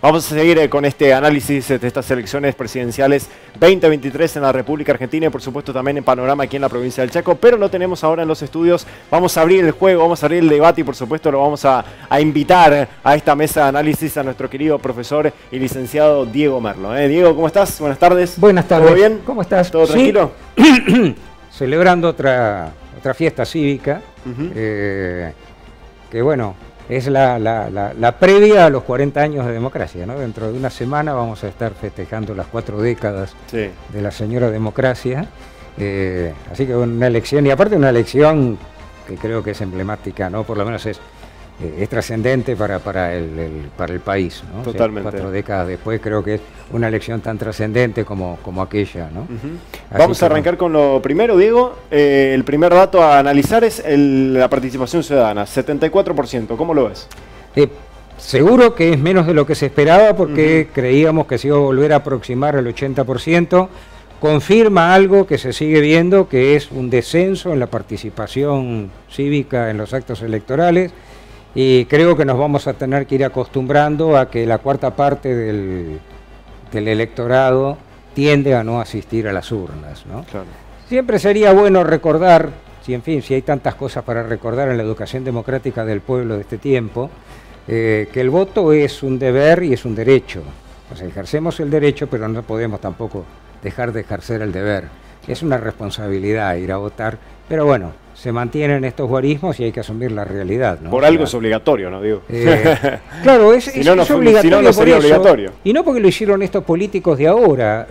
Vamos a seguir con este análisis de estas elecciones presidenciales 2023 en la República Argentina y por supuesto también en Panorama aquí en la provincia del Chaco, pero lo tenemos ahora en los estudios. Vamos a abrir el juego, vamos a abrir el debate y por supuesto lo vamos a invitar a esta mesa de análisis a nuestro querido profesor y licenciado Diego Merlo. Diego, ¿cómo estás? Buenas tardes. Buenas tardes. ¿Todo bien? ¿Cómo estás? ¿Todo tranquilo? Celebrando otra fiesta cívica, que bueno, es la previa a los 40 años de democracia, ¿no? Dentro de una semana vamos a estar festejando las 4 décadas de la señora democracia. Así que una elección, y aparte una elección que creo que es emblemática, ¿no? Por lo menos es trascendente para el país, ¿no? Totalmente. O sea, 4 décadas después creo que es una elección tan trascendente como aquella, ¿no? Vamos a arrancar con lo primero, Diego. El primer dato a analizar es la participación ciudadana, 74%. ¿Cómo lo ves? Seguro que es menos de lo que se esperaba porque creíamos que se iba a volver a aproximar al 80%. Confirma algo que se sigue viendo, que es un descenso en la participación cívica en los actos electorales. Y creo que nos vamos a tener que ir acostumbrando a que la cuarta parte del electorado tiende a no asistir a las urnas, ¿no? Claro. Siempre sería bueno recordar, si hay tantas cosas para recordar en la educación democrática del pueblo de este tiempo, que el voto es un deber y es un derecho. O sea, ejercemos el derecho, pero no podemos tampoco dejar de ejercer el deber. Es una responsabilidad ir a votar, pero bueno, se mantienen estos guarismos y hay que asumir la realidad, ¿no? Por algo es obligatorio, ¿no? Digo. Claro, es obligatorio, si no, no sería obligatorio. Y no porque lo hicieron estos políticos de ahora,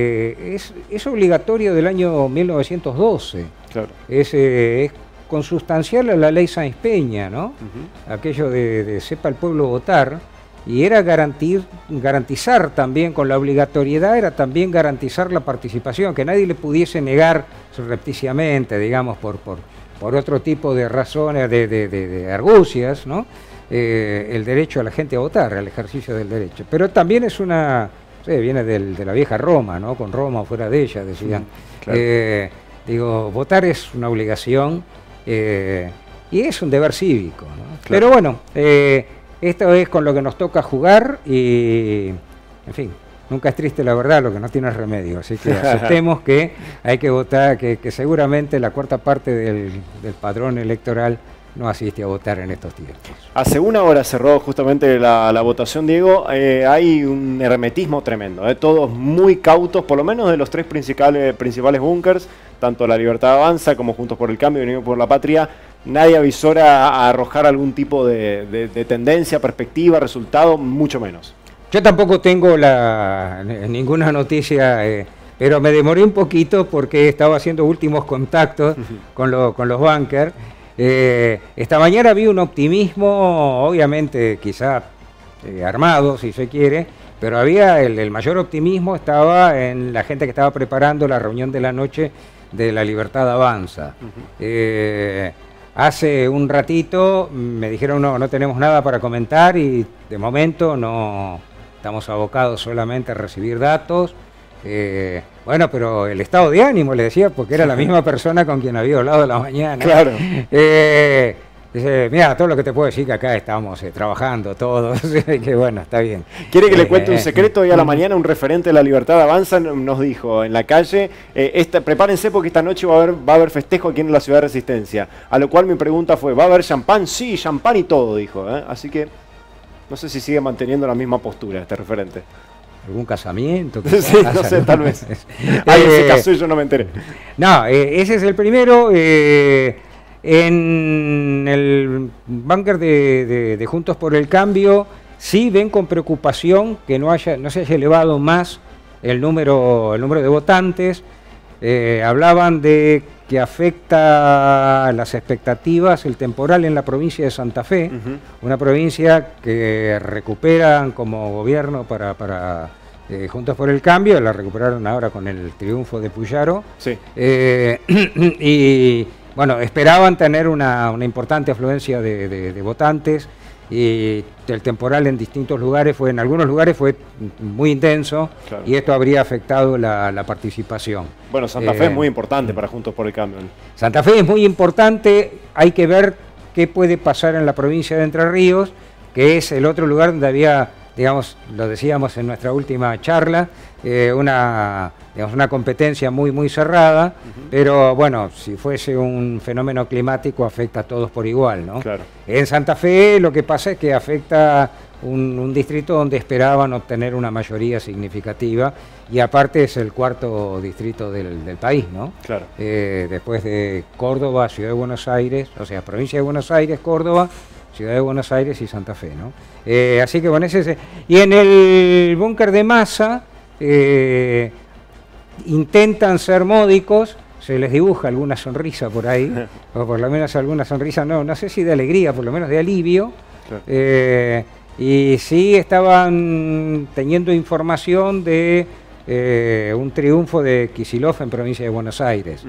es obligatorio del año 1912. Claro. Es consustancial a la ley Sáenz Peña, ¿no? Aquello de sepa el pueblo votar, y era garantizar también, con la obligatoriedad, era también garantizar la participación, que nadie le pudiese negar surrepticiamente, digamos, por otro tipo de razones, de argucias, ¿no? El derecho a la gente a votar, al ejercicio del derecho. Pero también es viene de la vieja Roma, ¿no? Con Roma o fuera de ella, decían. Claro. Votar es una obligación y es un deber cívico, ¿no? Claro. Pero bueno, esto es con lo que nos toca jugar y, en fin, nunca es triste la verdad, lo que no tiene remedio. Así que aceptemos que hay que votar, que seguramente la cuarta parte del padrón electoral no asiste a votar en estos tiempos. Hace una hora cerró justamente la votación, Diego. Hay un hermetismo tremendo, todos muy cautos, por lo menos de los 3 principales búnkers, tanto La Libertad Avanza como Juntos por el Cambio y Unidos por la Patria. Nadie avisora a arrojar algún tipo de tendencia, perspectiva, resultado, mucho menos. Yo tampoco tengo ninguna noticia, pero me demoré un poquito porque estaba haciendo últimos contactos con los bunkers. Esta mañana vi un optimismo, obviamente quizá armado, si se quiere, pero había el mayor optimismo estaba en la gente que estaba preparando la reunión de la noche de La Libertad Avanza. Hace un ratito me dijeron no tenemos nada para comentar y de momento no estamos abocados solamente a recibir datos. Bueno, pero el estado de ánimo, le decía, porque era la misma persona con quien había hablado la mañana. Claro. Dice, mira, todo lo que te puedo decir que acá estamos trabajando todos, que bueno, está bien. ¿Quiere que le cuente un secreto? Hoy a la mañana un referente de La Libertad Avanza nos dijo en la calle, prepárense porque esta noche va a haber festejo aquí en la Ciudad de Resistencia. A lo cual mi pregunta fue, ¿va a haber champán? Sí, champán y todo, dijo. Así que no sé si sigue manteniendo la misma postura este referente. ¿Algún casamiento? Sí, no sé, tal vez. Alguien se casó y yo no me enteré. No, ese es el primero. En el búnker de Juntos por el Cambio sí ven con preocupación que no se haya elevado más el número de votantes. Hablaban de que afecta las expectativas el temporal en la provincia de Santa Fe, una provincia que recuperan como gobierno para Juntos por el Cambio, la recuperaron ahora con el triunfo de Puyaro. Sí. Y bueno, esperaban tener una importante afluencia de votantes y el temporal en distintos lugares en algunos lugares fue muy intenso, claro, y esto habría afectado la participación. Bueno, Santa Fe es muy importante para Juntos por el Cambio. Santa Fe es muy importante, hay que ver qué puede pasar en la provincia de Entre Ríos, que es el otro lugar donde había digamos, lo decíamos en nuestra última charla, una competencia muy cerrada, pero bueno, si fuese un fenómeno climático afecta a todos por igual, ¿no? Claro. En Santa Fe lo que pasa es que afecta un distrito donde esperaban obtener una mayoría significativa, y aparte es el cuarto distrito del país, ¿no? Claro. Después de Córdoba, Ciudad de Buenos Aires, o sea, provincia de Buenos Aires, Córdoba, Ciudad de Buenos Aires y Santa Fe, ¿no? Así que bueno, y en el búnker de Massa intentan ser módicos, se les dibuja alguna sonrisa por ahí, o por lo menos alguna sonrisa, no sé si de alegría, por lo menos de alivio. Claro. Y sí estaban teniendo información de un triunfo de Kicillof en provincia de Buenos Aires,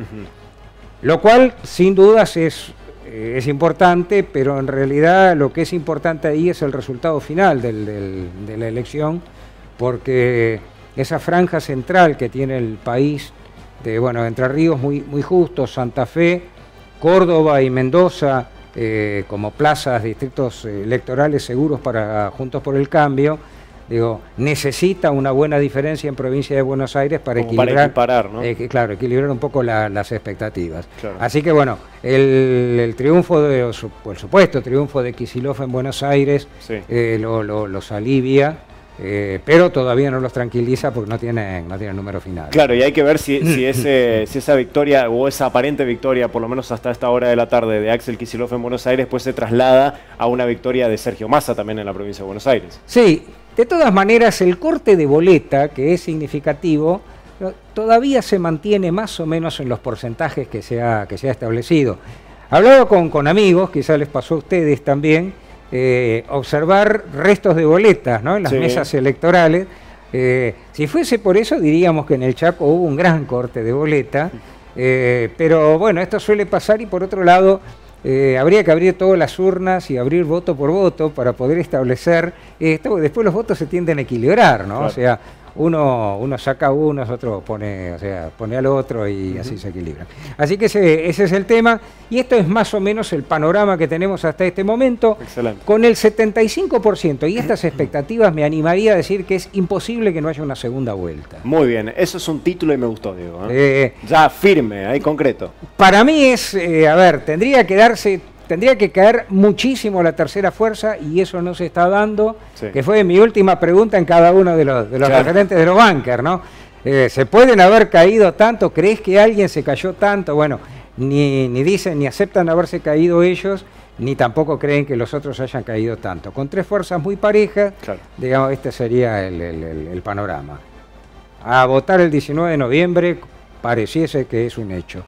lo cual sin dudas es importante, pero en realidad lo que es importante ahí es el resultado final de la elección, porque esa franja central que tiene el país, de Entre Ríos muy justo, Santa Fe, Córdoba y Mendoza, como plazas, distritos electorales seguros para Juntos por el Cambio, necesita una buena diferencia en provincia de Buenos Aires para equiparar, ¿no? Claro, equilibrar un poco las expectativas. Claro. Así que bueno, el triunfo el supuesto triunfo de Kicillof en Buenos Aires, sí, los alivia, pero todavía no los tranquiliza porque no tienen número final. Claro, y hay que ver si esa victoria o esa aparente victoria, por lo menos hasta esta hora de la tarde, de Axel Kicillof en Buenos Aires, pues se traslada a una victoria de Sergio Massa también en la provincia de Buenos Aires. Sí, de todas maneras el corte de boleta, que es significativo, todavía se mantiene más o menos en los porcentajes que se ha establecido. Hablado con amigos, quizá les pasó a ustedes también, observar restos de boletas, ¿no?, en las mesas electorales. Si fuese por eso, diríamos que en el Chaco hubo un gran corte de boleta, pero bueno, esto suele pasar, y por otro lado, habría que abrir todas las urnas y abrir voto por voto para poder establecer esto. Después los votos se tienden a equilibrar, ¿no? Claro. O sea, uno saca uno, otro pone al otro, y así se equilibra. Así que ese es el tema, y esto es más o menos el panorama que tenemos hasta este momento. Excelente. Con el 75% y estas expectativas, me animaría a decir que es imposible que no haya una segunda vuelta. Muy bien, eso es un título y me gustó, Diego. Ya firme, ahí concreto. Para mí es, tendría que caer muchísimo la tercera fuerza, y eso no se está dando, sí, que fue mi última pregunta en cada uno de los claro, referentes de los bunkers, ¿no? ¿Se pueden haber caído tanto? ¿Crees que alguien se cayó tanto? Bueno, ni dicen ni aceptan haberse caído ellos, ni tampoco creen que los otros hayan caído tanto. Con tres fuerzas muy parejas, claro, este sería el panorama. A votar el 19 de noviembre pareciese que es un hecho.